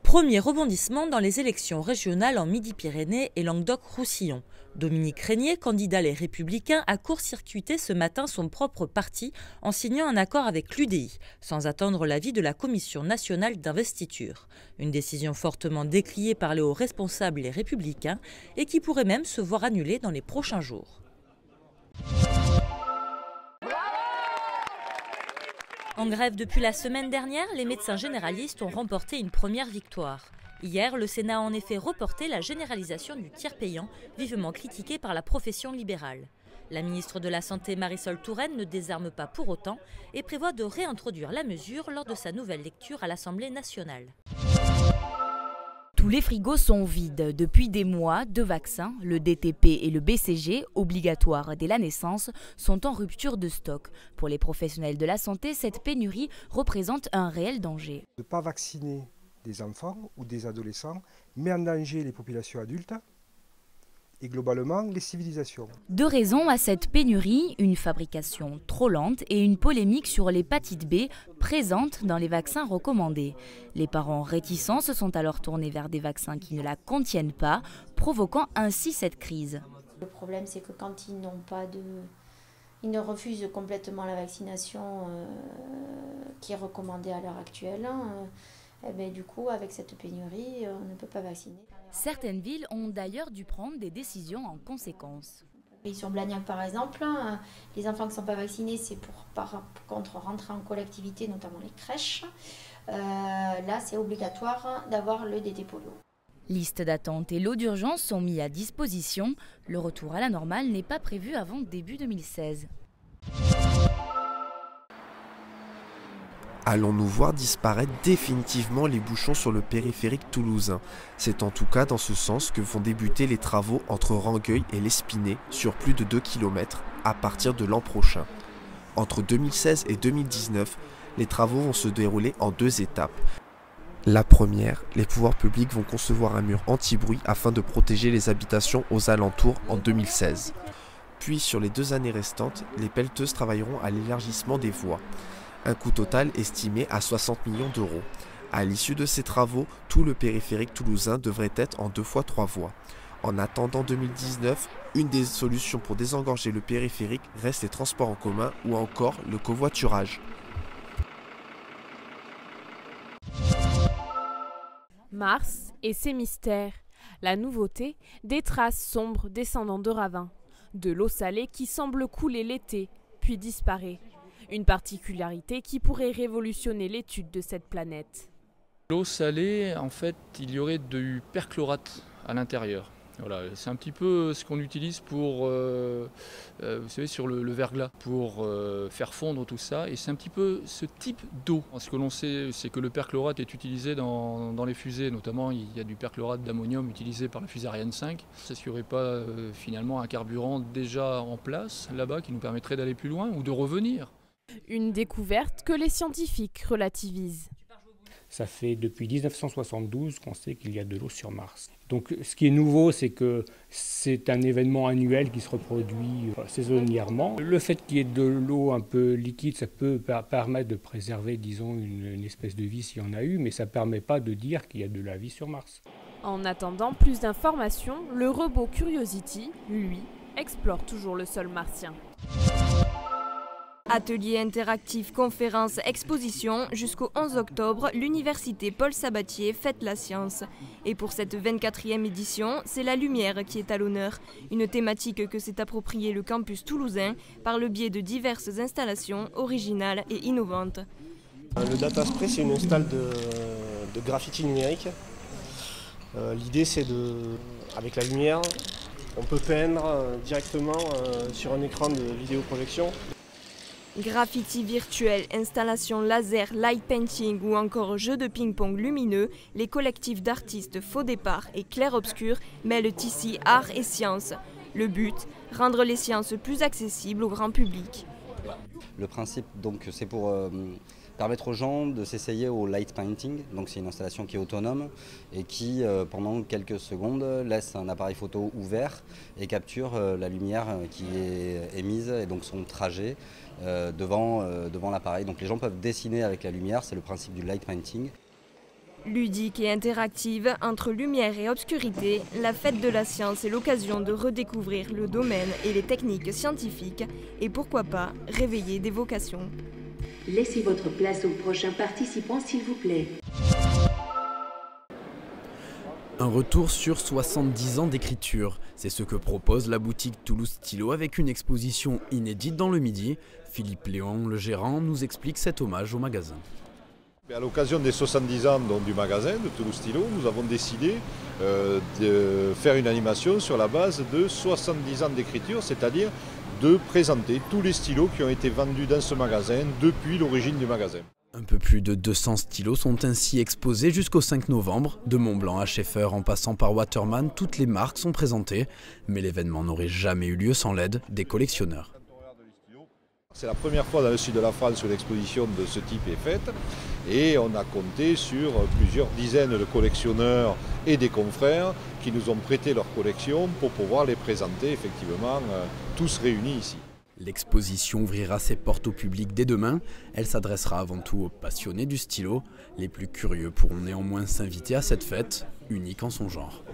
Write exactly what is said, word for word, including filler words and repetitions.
Premier rebondissement dans les élections régionales en Midi-Pyrénées et Languedoc-Roussillon. Dominique Régnier, candidat Les Républicains, a court-circuité ce matin son propre parti en signant un accord avec l'U D I, sans attendre l'avis de la Commission nationale d'investiture. Une décision fortement décriée par les hauts responsables Les Républicains et qui pourrait même se voir annulée dans les prochains jours. En grève depuis la semaine dernière, les médecins généralistes ont remporté une première victoire. Hier, le Sénat a en effet reporté la généralisation du tiers payant, vivement critiquée par la profession libérale. La ministre de la Santé, Marisol Touraine, ne désarme pas pour autant et prévoit de réintroduire la mesure lors de sa nouvelle lecture à l'Assemblée nationale. Tous les frigos sont vides. Depuis des mois, deux vaccins, le D T P et le B C G, obligatoires dès la naissance, sont en rupture de stock. Pour les professionnels de la santé, cette pénurie représente un réel danger. Ne pas vacciner des enfants ou des adolescents met en danger les populations adultes et globalement les civilisations. Deux raisons à cette pénurie, une fabrication trop lente et une polémique sur l'hépatite B présente dans les vaccins recommandés. Les parents réticents se sont alors tournés vers des vaccins qui ne la contiennent pas, provoquant ainsi cette crise. Le problème, c'est que quand ils n'ont pas de... Ils ne refusent complètement la vaccination euh, qui est recommandée à l'heure actuelle. Hein, eh bien, du coup, avec cette pénurie, on ne peut pas vacciner. Certaines villes ont d'ailleurs dû prendre des décisions en conséquence. Sur Blagnac, par exemple, hein, les enfants qui ne sont pas vaccinés, c'est pour, par contre, rentrer en collectivité, notamment les crèches. Euh, là, c'est obligatoire d'avoir le D T polio. Liste d'attente et lot d'urgence sont mis à disposition. Le retour à la normale n'est pas prévu avant début deux mille seize. Allons-nous voir disparaître définitivement les bouchons sur le périphérique toulousain? C'est en tout cas dans ce sens que vont débuter les travaux entre Rangueil et l'Espinay sur plus de deux kilomètres à partir de l'an prochain. Entre deux mille seize et deux mille dix-neuf, les travaux vont se dérouler en deux étapes. La première, les pouvoirs publics vont concevoir un mur anti-bruit afin de protéger les habitations aux alentours en deux mille seize. Puis sur les deux années restantes, les pelleteuses travailleront à l'élargissement des voies. Un coût total estimé à soixante millions d'euros. À l'issue de ces travaux, tout le périphérique toulousain devrait être en deux fois trois voies. En attendant deux mille dix-neuf, une des solutions pour désengorger le périphérique reste les transports en commun ou encore le covoiturage. Mars et ses mystères. La nouveauté, des traces sombres descendant de ravins. De l'eau salée qui semble couler l'été, puis disparaît. Une particularité qui pourrait révolutionner l'étude de cette planète. L'eau salée, en fait, il y aurait du perchlorate à l'intérieur. Voilà, c'est un petit peu ce qu'on utilise pour, euh, euh, vous savez, sur le, le verglas, pour euh, faire fondre tout ça. Et c'est un petit peu ce type d'eau. Ce que l'on sait, c'est que le perchlorate est utilisé dans, dans les fusées. Notamment, il y a du perchlorate d'ammonium utilisé par la fusée Ariane cinq. Est-ce qu'il n'y aurait pas euh, finalement un carburant déjà en place là-bas qui nous permettrait d'aller plus loin ou de revenir ? Une découverte que les scientifiques relativisent. Ça fait depuis mille neuf cent soixante-douze qu'on sait qu'il y a de l'eau sur Mars. Donc ce qui est nouveau, c'est que c'est un événement annuel qui se reproduit saisonnièrement. Le fait qu'il y ait de l'eau un peu liquide, ça peut permettre de préserver, disons, une, une espèce de vie s'il y en a eu, mais ça ne permet pas de dire qu'il y a de la vie sur Mars. En attendant plus d'informations, le robot Curiosity, lui, explore toujours le sol martien. Ateliers interactifs, conférences, expositions, jusqu'au onze octobre, l'université Paul Sabatier fête la science. Et pour cette vingt-quatrième édition, c'est la lumière qui est à l'honneur. Une thématique que s'est appropriée le campus toulousain par le biais de diverses installations originales et innovantes. Le Data Spray, c'est une install de, de graffiti numérique. Euh, L'idée, c'est de, avec la lumière, on peut peindre euh, directement euh, sur un écran de vidéoprojection. Graffiti virtuel, installation laser, light painting ou encore jeux de ping-pong lumineux, les collectifs d'artistes Faux Départ et Clair Obscur mêlent ici art et science. Le but, rendre les sciences plus accessibles au grand public. Le principe, donc, c'est pour euh, permettre aux gens de s'essayer au light painting. Donc, c'est une installation qui est autonome et qui, euh, pendant quelques secondes, laisse un appareil photo ouvert et capture euh, la lumière qui est émise et donc son trajet euh, devant, euh, devant l'appareil. Donc, les gens peuvent dessiner avec la lumière, c'est le principe du light painting. Ludique et interactive, entre lumière et obscurité, la fête de la science est l'occasion de redécouvrir le domaine et les techniques scientifiques et pourquoi pas réveiller des vocations. Laissez votre place au prochain participant s'il vous plaît. Un retour sur soixante-dix ans d'écriture, c'est ce que propose la boutique Toulouse Stylo avec une exposition inédite dans le Midi. Philippe Léon, le gérant, nous explique cet hommage au magasin. À l'occasion des soixante-dix ans donc, du magasin de Toulouse Stylo, nous avons décidé euh, de faire une animation sur la base de soixante-dix ans d'écriture, c'est-à-dire de présenter tous les stylos qui ont été vendus dans ce magasin depuis l'origine du magasin. Un peu plus de deux cents stylos sont ainsi exposés jusqu'au cinq novembre. De Montblanc à Schaeffer en passant par Waterman, toutes les marques sont présentées. Mais l'événement n'aurait jamais eu lieu sans l'aide des collectionneurs. C'est la première fois dans le sud de la France où l'exposition de ce type est faite. Et on a compté sur plusieurs dizaines de collectionneurs et des confrères qui nous ont prêté leurs collections pour pouvoir les présenter effectivement tous réunis ici. L'exposition ouvrira ses portes au public dès demain. Elle s'adressera avant tout aux passionnés du stylo. Les plus curieux pourront néanmoins s'inviter à cette fête, unique en son genre.